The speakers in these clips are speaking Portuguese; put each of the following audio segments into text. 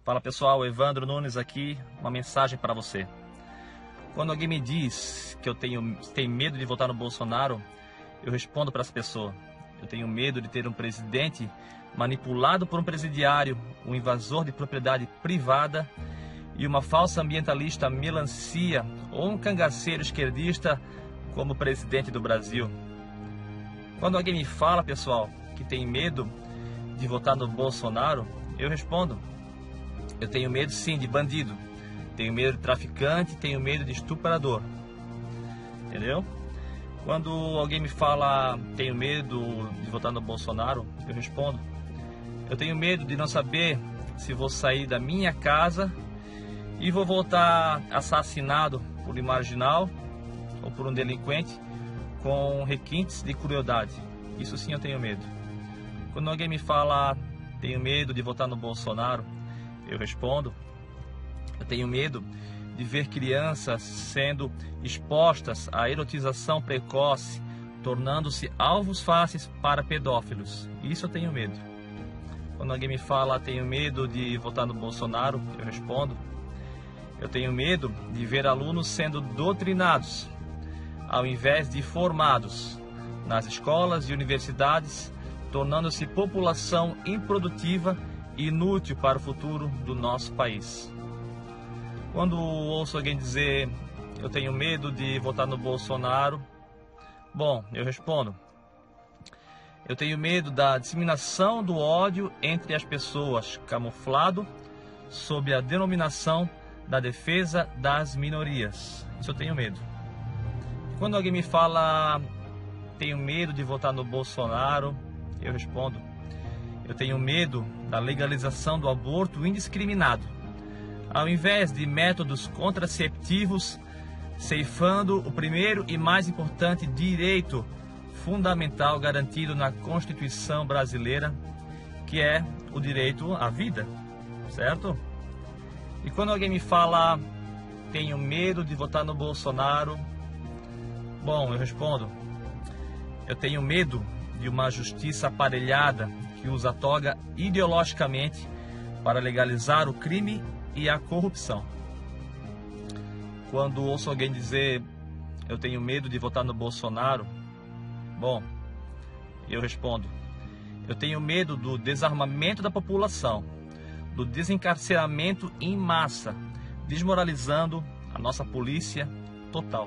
Fala pessoal, Evandro Nunes aqui, uma mensagem para você. Quando alguém me diz que eu tenho medo de votar no Bolsonaro, eu respondo para essa pessoa: eu tenho medo de ter um presidente manipulado por um presidiário, um invasor de propriedade privada e uma falsa ambientalista melancia ou um cangaceiro esquerdista como presidente do Brasil. Quando alguém me fala, pessoal, que tem medo de votar no Bolsonaro, eu respondo: eu tenho medo sim de bandido, tenho medo de traficante, tenho medo de estuprador. Entendeu? Quando alguém me fala tenho medo de votar no Bolsonaro, eu respondo: eu tenho medo de não saber se vou sair da minha casa e vou voltar assassinado por um marginal ou por um delinquente com requintes de crueldade. Isso sim eu tenho medo. Quando alguém me fala tenho medo de votar no Bolsonaro, eu respondo: eu tenho medo de ver crianças sendo expostas à erotização precoce, tornando-se alvos fáceis para pedófilos. Isso eu tenho medo. Quando alguém me fala tenho medo de votar no Bolsonaro, eu respondo: eu tenho medo de ver alunos sendo doutrinados, ao invés de formados, nas escolas e universidades, tornando-se população improdutiva e inútil para o futuro do nosso país. Quando ouço alguém dizer eu tenho medo de votar no Bolsonaro, bom, eu respondo: eu tenho medo da disseminação do ódio entre as pessoas, camuflado sob a denominação da defesa das minorias. Isso eu tenho medo. Quando alguém me fala tenho medo de votar no Bolsonaro, eu respondo: eu tenho medo da legalização do aborto indiscriminado, ao invés de métodos contraceptivos, ceifando o primeiro e mais importante direito fundamental garantido na Constituição brasileira, que é o direito à vida, certo? E quando alguém me fala tenho medo de votar no Bolsonaro, bom, eu respondo: eu tenho medo de uma justiça aparelhada que usa a toga ideologicamente para legalizar o crime e a corrupção. Quando ouço alguém dizer eu tenho medo de votar no Bolsonaro, bom, eu respondo: eu tenho medo do desarmamento da população, do desencarceramento em massa, desmoralizando a nossa polícia total.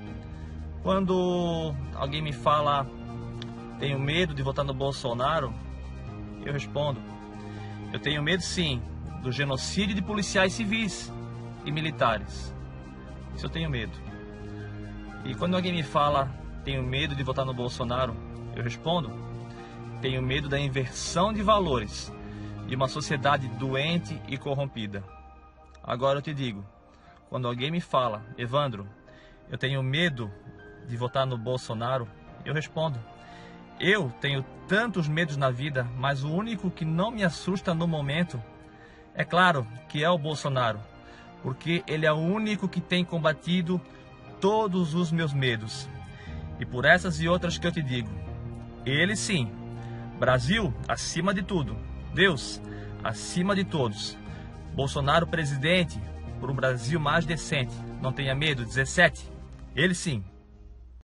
Quando alguém me fala tenho medo de votar no Bolsonaro, eu respondo: eu tenho medo sim do genocídio de policiais civis e militares. Isso eu tenho medo. E quando alguém me fala tenho medo de votar no Bolsonaro, eu respondo: tenho medo da inversão de valores de uma sociedade doente e corrompida. Agora eu te digo, quando alguém me fala Evandro, eu tenho medo de votar no Bolsonaro, eu respondo: eu tenho tantos medos na vida, mas o único que não me assusta no momento, é claro que é o Bolsonaro, porque ele é o único que tem combatido todos os meus medos. E por essas e outras que eu te digo, ele sim, Brasil acima de tudo, Deus acima de todos, Bolsonaro presidente por um Brasil mais decente, não tenha medo, 17, ele sim.